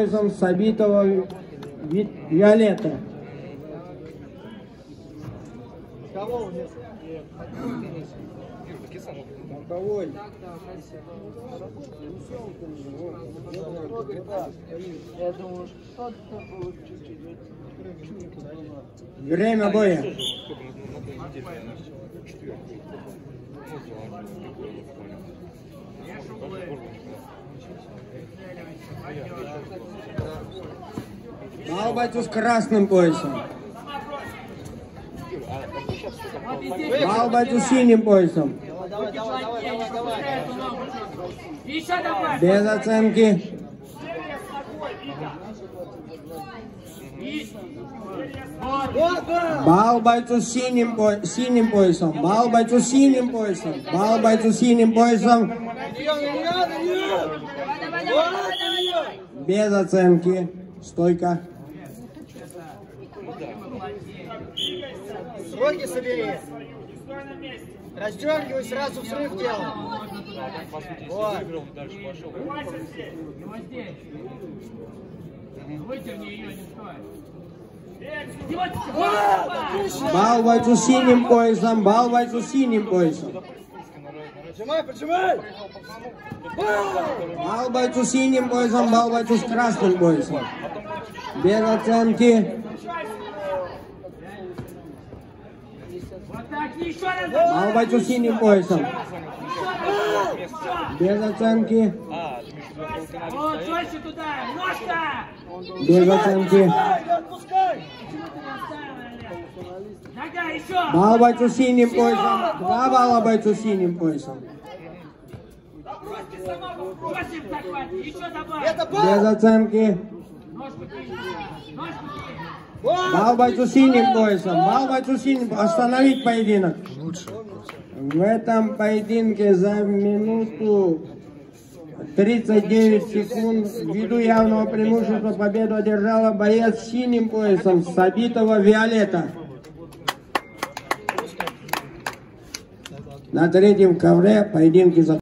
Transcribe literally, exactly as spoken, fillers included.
поясом Сабитова Виолетта. Кого нет? Боковой. Я думаю, что-то будет чуть-чуть. Время боя. Балбайту с красным поясом. Балбайту с синим поясом. Давай, давай, давай, давай, давай. Без оценки. Балбайту с синим, по... синим поясом. Балбайту с синим поясом. Балбайту с синим поясом. Без оценки. Стойка. Ноги собери. Раздергивай, сразу взрыв делай. Вот. Балбайту с синим поясом. Балбайту с синим поясом. Поджимай, поджимай. Балбайту с синим поясом. Балбайту с красным поясом. Без оценки. Балбайту с синим поясом. Без оценки. Без оценки. Балбайту с синим поясом. Два балла бойцу с синим поясом. Без оценки. Балбайту с синим поясом. Балбайту с синим. Остановить поединок. В этом поединке за минуту тридцать девять секунд ввиду явного преимущества победу одержала боец с синим поясом Сабитова Виолетта. На третьем ковре поединки закончились.